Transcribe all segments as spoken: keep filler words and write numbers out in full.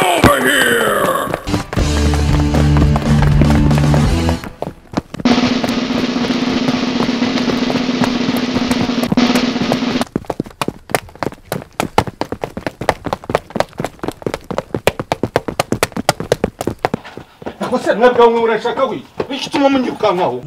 over here! Você não é para um urashaka wi. Iki tuma munyiruka nkaho.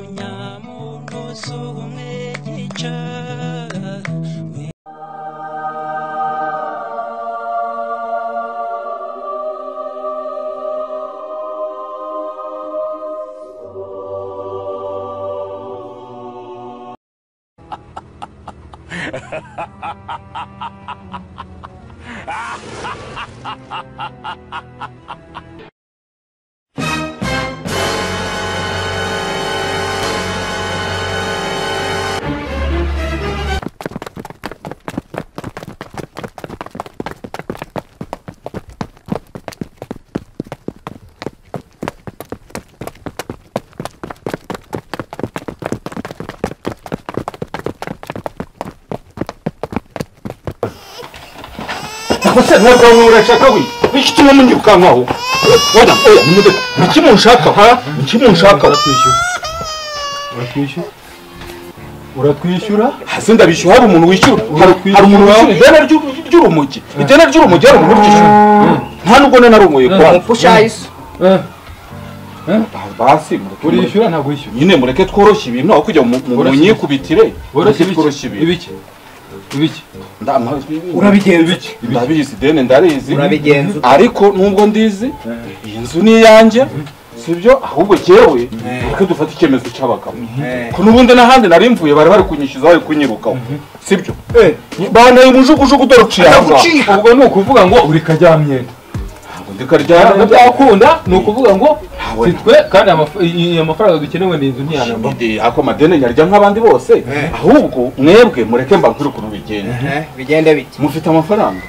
Você não é para um urashaka wi. Iki tuma munyiruka nkaho. Oya, oya, nimude. Iki munshaka ha? Iki munshaka uratwishyura. Uratwishyura? Uratwishyura? Hasi ndabishyura hari umuntu wishyura. Hari umuntu wishyura idena ry'urumogi. Idena ry'urumogi hari umuntu wishyura. Nta nubwo nari narumoye kwa. Mupusha isi. Eh. Eh? Basi urishyura ntabwo wishyura. Nyine mureke tworoshye ibintu aho kujya mu munyikubitire. Woroshye tworoshye ibiki. Ibiki ndama urabigenza iki ndabizi dene ndarizi urabigenza ariko nubwo ndizi inzu ni yanjye sibyo ahubwo cyewe ko dufata icyemezo cy'abagabo ko nubundi nahandi nari mvuye bari bari kunyishyuza bari kunyirukaho sibyo eh bana umujugujugu doruciye ubwo ni ukuvuga ngo uri karyamyenda ndikaryana byakunda ni ukuvuga ngo sitwe kandi amafaranga dukenewe n'inzu ntiyanamba ako madene nyarya nk'abandi bose ahubwo mwebwe mureke mba nkuru kuno bigende bigende biti mufite amafaranga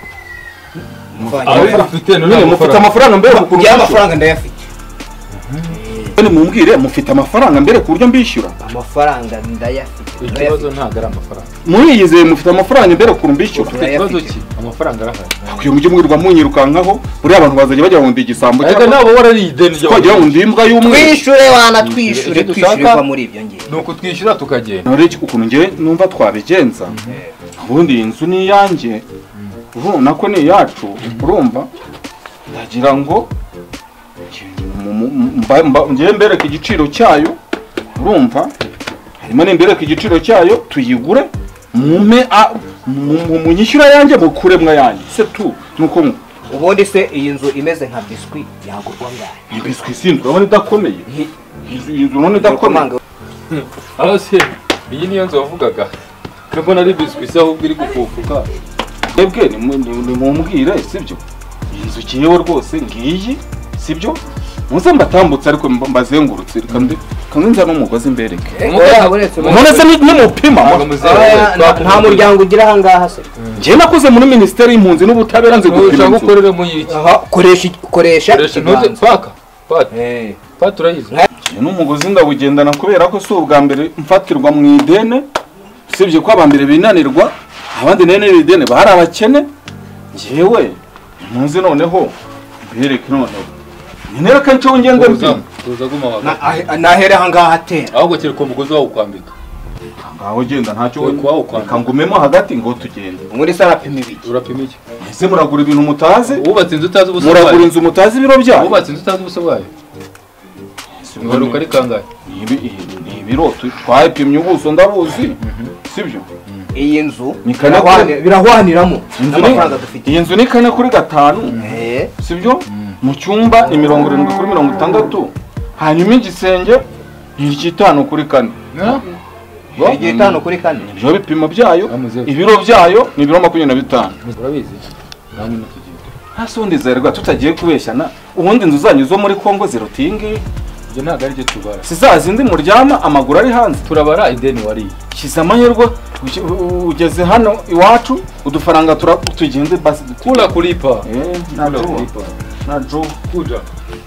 mufite none mufite amafaranga mbere ku kurya amafaranga ndayafite none mumbwire mufite amafaranga mbere ku buryo mbishyura amafaranga ndayafite ikibazo ntago ari amafaranga muriyizeye mufite amafaranga mbere ku mbishyura ikibazo ki amafaranga arahari akuye mujye mwirwa munyirukankaho buri abantu bazajya bajya mu ndigisambo cyangwa nabo warari ideni ryo kwagira ngo ndimbwa y'umwe twishyure wana twishyure twishyurirwa muri ibyo ngiye nuko twishyura tukagenda none ukuntu nge numva twabigenza ubundi inzu ni yanjye urumva ko ni yacu urumva ndagira ngo ngiye mbereka igiciro cyayo urumva harimo n'imbereka igiciro cyayo tuyigure mume munyishyura yanjye mukuremwa yanjye se tu nuko ubundi se iyi nzu imeze nka biswi yagurwa ngahe ni biswi sindi urabona idakomeye iyi nzu none idakomeye aho se iyi niyo nzu wavugaga mbona ari biswi se ahubwo iri gufufuka mwebwe nimumbwire sibyo iyi nzu kiyeho rwose ngiyi sibyo muze mbatambutse ariko mbazengurutse kandi nza n'umugozi mbereke none se n'umupima nta muryango ugira aha ngaha se njye nakoze muri minisiteri y'impunzi n'ubutabera nzi gupima inzu ukorere mu yiki koresha koresha paka paka turayizi n'umugozi ndawugendana kubera ko si ubwa mbere mfatirwa mu idene usibye ko abambere binanirwa abandi nene idene bahari abakene njyewe muzi noneho mbereke noneho nera kancho ngende mbi tuza guma waga nahere hangaha atera ahubwo kire ko mugozi wawo kwambika ngaho genda ntacyo we kwawo kwambika ngumemo hagati ngo tugende muri sarapima ibiki urapima iki ese muragura ibintu mutazi ubatse inzu utazi ubusobaye muragura inzu mutazi ibiro byayo ubatse inzu utazi ubusobaye Ngoro kari kangahe ibi ibiro twapimye ubuso ndabuzi sibyo iyi nzu nikana birahwaniramo amafaranga dufite iyi nzu ni kane kuri gatanu eh sibyo mu cyumba ni mirongo irindwi kuri mirongo itandatu hanyuma igisenge ni igitanu kuri kane igitanu kuri kane ibyo bipimo byayo ibiro byayo ni ibiro makumyabiri na bitanu urabizi namwe n'utugiye hasi undi zerwa tutagiye kubeshyana ubundi inzu zanyu zo muri Kongo zirutingi ibyo ntago ari cyo tubara sizazindi muryama amaguru ari hanze turabara ideni wari kiza amahirwe ugeze hano iwacu udufaranga tugende basi kula kulipa eh na kulipa na jo kuja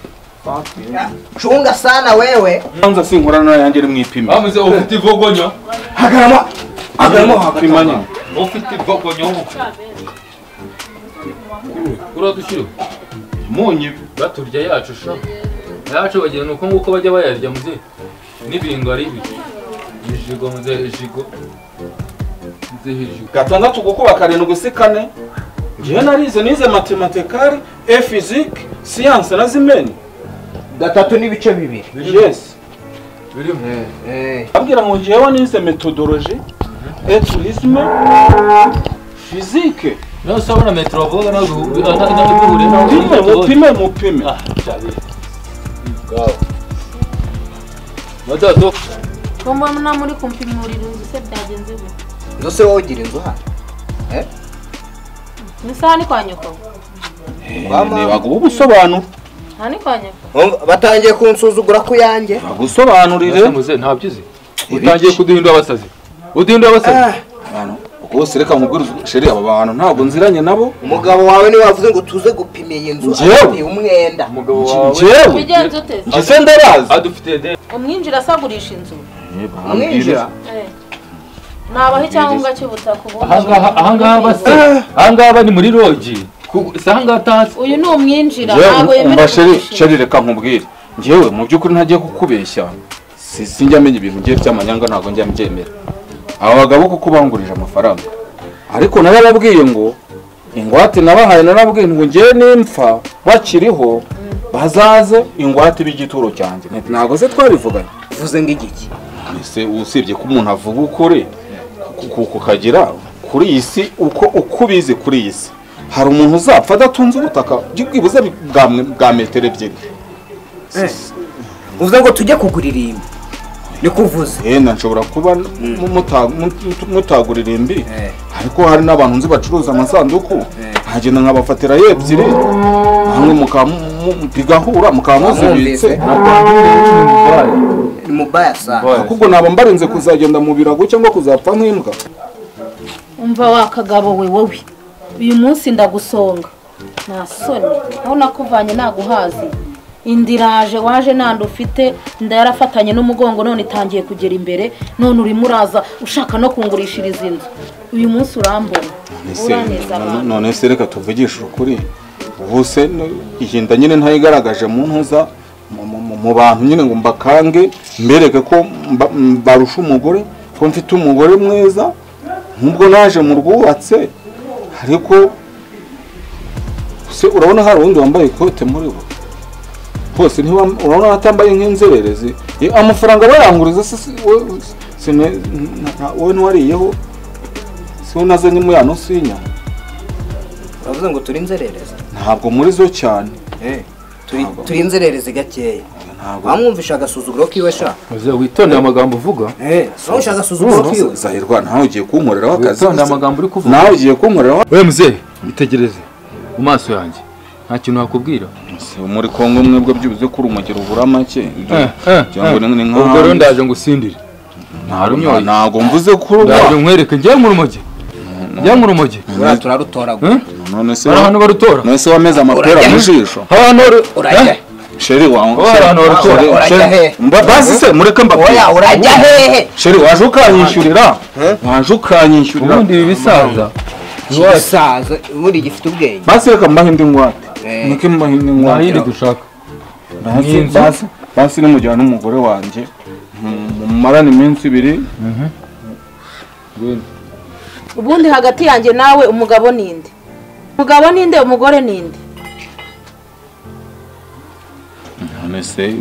chunga sana wewe kwanza sinkorana yanjye mu ipima amuze ufite ivogonyo hagarama hagarama hagapimanye ufite ivogonyo ura dushiro munyi baturya yacu sha yacu bagira nuko nguko bajya bayarya muze n'ibingo ari ibi ijigo muze ijigo muze ijigo gatandatu gukuba karindwi si kane ngiye narize nize matematikari e physique science na zimeni gatatu n'ibice bibiri yes birimo eh abwira ngo ngiye nize methodologie et tourisme physique no sabona metro vuga no guhura mupime mupime mupime ah chabi go Mododo Kombo mna muri kumpimurira inzu se byagenze gute? Inzu se wowe ugira inzu ha? Eh? Nisani kwa nyoko. Ni bagubu busobanura. Hani kwa nyoko. Batangiye kunsuzugura ku yanjye. Bagusobanurire. Muze ntabyizi. Utangiye kuduhindura abasazi. Uduhindura abasazi. Hano ubwo reka mubwira sheri aba bantu ntabwo nziranye nabo. Umugabo wawe ni wavuze ngo tuze gupima iyi nzu Njyewe umwenda. Umugabo wawe. Njyewe. Bigenze uteze. Ese ndarazi. Adufite de. Umwinjira asagurisha inzu. Umwinjira. Eh. Nabaho icyangombwa cy'ubutaka ubundi. Ahangaha ahangaha base. Ahangaha ni muri rogi. Sanga tasi. Uyu ni umwinjira ntabwo yemerewe. Sheri sheri reka nkubwire. Njyewe mu by'ukuri ntagiye kukubeshya. Sinjya amenya ibintu ngiye by'amanyanga ntabwo njya mbyemera. Aba bagabo kuko bangurije amafaranga. Ariko narababwiye ngo ingwate nabahaye narababwiye ngo ngiye nimpfa bakiriho bazaze ingwate b'igituro cyanjye. Ntabwo se twabivuganye. Uvuze ngo igiki? Ese usibye ko umuntu avuga ukuri kukagira kuri iyi si uko ukubize kuri iyi si hari umuntu uzapfa adatunze ubutaka bw'ibuze bwa metero ebyiri. Uvuze ngo tujye kugurira imbi ni kuvuze eh nshobora kuba mutagurira imbi ariko hari n'abantu nzi bacuruza amasanduku hagenda nkabafatira yebyiri hamwe mukabigahura mukabamuzibitse ni mubaya sana ahubwo naba mbarinze kuzagenda mu birago cyangwa kuzapfa nk'imbwa. Umva wakagabo we wowe uyu munsi ndagusonga nta soni aho nakuvanye naguhazi indiraje waje nando ufite ndayarafatanye n'umugongo none itangiye kugera imbere none uri muraza ushaka no kungurishiriza inzu uyu munsi urambona uraneza abantu none se reka tuvugisha ukuri ubuse ihinda nyine ntayigaragaje mu ntuza mu bantu nyine ngo mbakange mbereke ko barusha umugore ko mfite umugore mwiza nubwo naje mu rwubatse ariko se urabona hari undi wambaye ikote muri bo hose ntiba urabona atambaye nk'inzererezi amafaranga bayanguriza se wowe ntiwariyeho se unazanye mu yano sinya. Uravuze ngo turi inzererezi? Ntabwo muri zo cyane turi turi inzererezi gakeya. Bamwumvisha agasuzuguro kiwe sha. Uze witonde amagambo uvuga. Eh, so ushaka agasuzuguro kiwe. Zahirwa nawe ugiye kunkoreraho akazi. Witonde amagambo uri kuvuga. Nawe ugiye kunkoreraho. Wewe mzee, bitegereze. Mu maso yanjye. Nta kintu nakubwira. Muri Kongo mwebwe byubuze kuri umugero ubura make. Cyangwa ni nka. Ubwo rero ndaje ngusindire. Ntarunyoye. Ntago mvuze kuri ndaje nkwereke njye mu rumogi. Njya mu rumogi. Ura turarutora gute? None se. Hano barutora. None se wameza amapera mu jisho. Hano urajya. Sheri wangu. Hano barutora. Urajya he? Basi se mureke mbabwira. Oya urajya hehe? Sheri waje ukanyishyurira. Waje ukanyishyurira. Ubundi ibi bisaza. Bisaza muri gifite ubwenge. Basi reka mbahinde ingwate. Nike mbahinde ingwate. Nahindi dushaka. Basi basi nimujyana n'umugore wanje. Mumarana iminsi ibiri. Ubundi hagati yanjye nawe umugabo ninde? Umugabo ninde umugore ninde? None se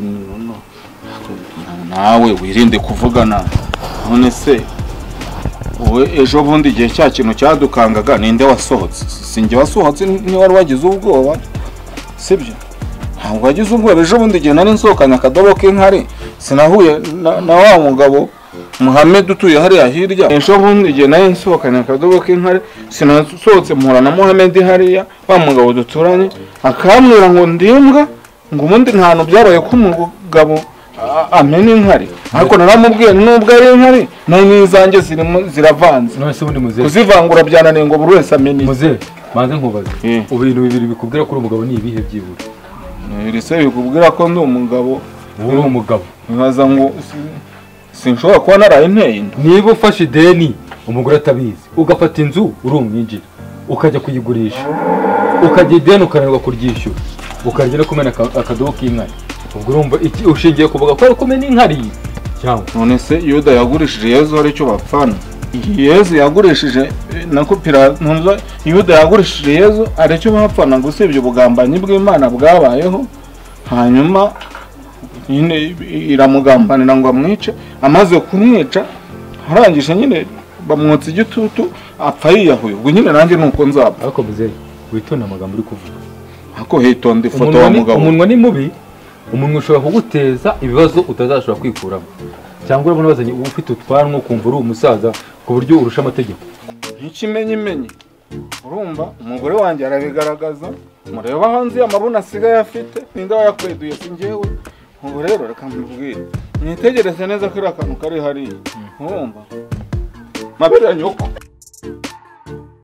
nawe wirinde kuvugana. None se wowe ejo bundi igihe cya kintu cyadukangaga ninde wasohotse? Sinjye wasohotse ni wari wagize ubwoba sibyo? Ntabwo wagize ubwoba ejo bundi igihe nari nsohokanye akadobo k'inkari sinahuye na wa mugabo Muhammad utuye hariya hirya. Ejo bundi igihe nari nsohokanye akadobo k'inkari sinasohotse mpura na Muhammad hariya wa mugabo duturanye akambwira ngo ndimbwa ngo ubundi ntantu byabaye ko umugabo amena inkari ariko naramubwiye nubwo ari inkari nayo n'izanjye zirimo ziravanze. None se ubundi muze kuzivangura byananiye ngo buri wese amene muze manze nkubaze ubu bintu bibiri bikubwira ko uri umugabo ni ibihe byibura? Iri se bikubwira ko ndi umugabo uri umugabo nkaza ngo sinshobora kuba naraye inteye. Niba ufashe ideni umugore atabizi ugafata inzu uri umwinjira ukajya kuyigurisha ukajya ideni ukananirwa kuryishyura ukarya no kumena akadobo k'inkari ubwo urumva iki ushingiye kuvuga ko kumena inkari cyangwa none se Yuda yagurishije Yezu hari icyo bapfana Yezu yagurishije nako Pilato Yuda yagurishije Yezu ari icyo bapfana gusebya ubugambanyi bw'Imana bwabayeho hanyuma nyine iramugambanira ngo amwice amaze kumwica harangije nyine bamwotsa igitutu apfa yiyahuye ubwo nyine nanjye nuko nzapfa ariko muzehe witonda amagambo uri kuvuga ako hitonda ifoto wa mugabo umunwa ni mubi umunwa ushobora kuguteza ibibazo utazashobora kwikuramo cyangwa urabona bazanye ufite utwanwa kumva uri umusaza ku buryo urusha amategeko n'ikimenyi menyi urumva umugore wanjye arabigaragaza mureba hanze amabuna asigaye afite ninde wayakweduye singewe ubu rero reka mbibwire mwitegereze neza ko iri akantu kari hariya urumva mabere ya nyoko